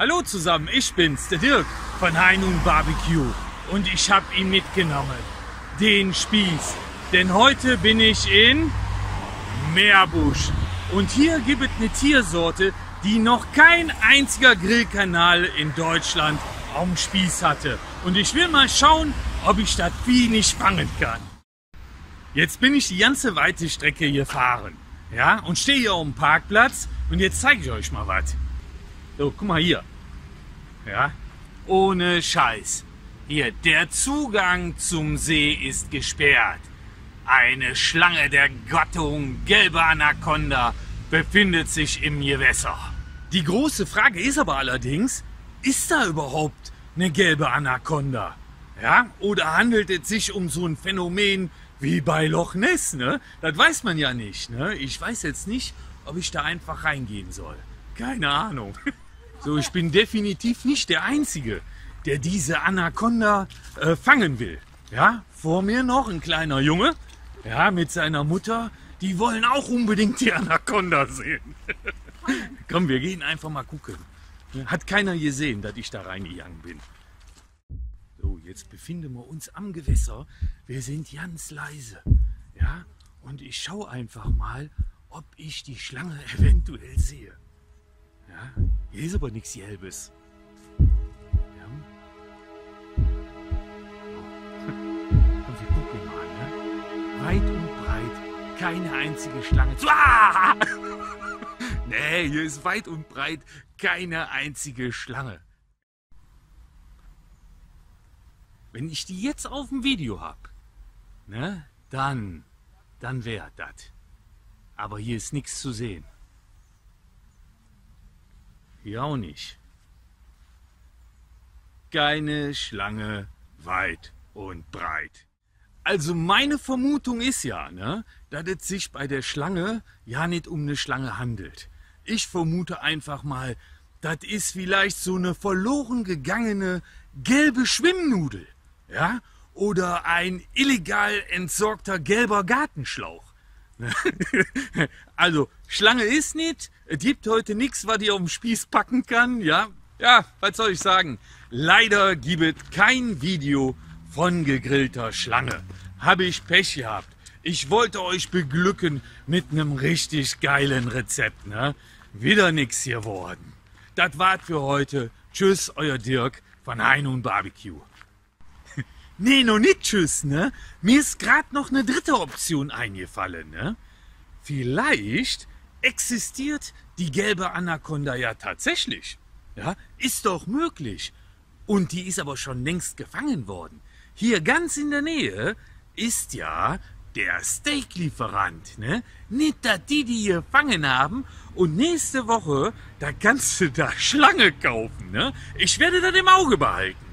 Hallo zusammen, ich bin's, der Dirk von Heinung Barbecue und ich habe ihn mitgenommen, den Spieß, denn heute bin ich in Meerbusch und hier gibt es eine Tiersorte, die noch kein einziger Grillkanal in Deutschland auf dem Spieß hatte und ich will mal schauen, ob ich das Vieh nicht fangen kann. Jetzt bin ich die ganze weite Strecke gefahren, ja, und stehe hier auf dem Parkplatz und jetzt zeige ich euch mal was. So, guck mal hier. Ja, ohne Scheiß. Hier, der Zugang zum See ist gesperrt. Eine Schlange der Gattung gelbe Anaconda befindet sich im Gewässer. Die große Frage ist aber allerdings, ist da überhaupt eine gelbe Anaconda? Ja, oder handelt es sich um so ein Phänomen wie bei Loch Ness, ne? Das weiß man ja nicht, ne? Ich weiß jetzt nicht, ob ich da einfach reingehen soll. Keine Ahnung. So, ich bin definitiv nicht der Einzige, der diese Anaconda fangen will. Ja, vor mir noch ein kleiner Junge, ja, mit seiner Mutter. Die wollen auch unbedingt die Anaconda sehen. Komm, wir gehen einfach mal gucken. Hat keiner gesehen, dass ich da reingegangen bin. So, jetzt befinden wir uns am Gewässer. Wir sind ganz leise. Ja, und ich schaue einfach mal, ob ich die Schlange eventuell sehe. Ja, hier ist aber nichts Gelbes. Ja. Und wir gucken mal, ne? Weit und breit, keine einzige Schlange. Ah! Nee, hier ist weit und breit keine einzige Schlange. Wenn ich die jetzt auf dem Video habe, ne, dann wäre das. Aber hier ist nichts zu sehen. Hier auch nicht. Keine Schlange weit und breit. Also meine Vermutung ist ja, ne, dass es sich bei der Schlange ja nicht um eine Schlange handelt. Ich vermute einfach mal, das ist vielleicht so eine verloren gegangene gelbe Schwimmnudel. Ja? Oder ein illegal entsorgter gelber Gartenschlauch. Also, Schlange ist nicht, es gibt heute nichts, was ich auf den Spieß packen kann, ja? Ja, was soll ich sagen? Leider gibt es kein Video von gegrillter Schlange. Habe ich Pech gehabt. Ich wollte euch beglücken mit einem richtig geilen Rezept, ne? Wieder nix geworden. Das war's für heute. Tschüss, euer Dirk von Heinung Barbecue. Nee, noch nicht tschüss, ne? Mir ist gerade noch eine dritte Option eingefallen, ne? Vielleicht existiert die gelbe Anaconda ja tatsächlich. Ja, ist doch möglich. Und die ist aber schon längst gefangen worden. Hier ganz in der Nähe ist ja der Steaklieferant, ne? Nicht, dass die gefangen haben und nächste Woche, da kannst du da Schlange kaufen, ne? Ich werde das im Auge behalten.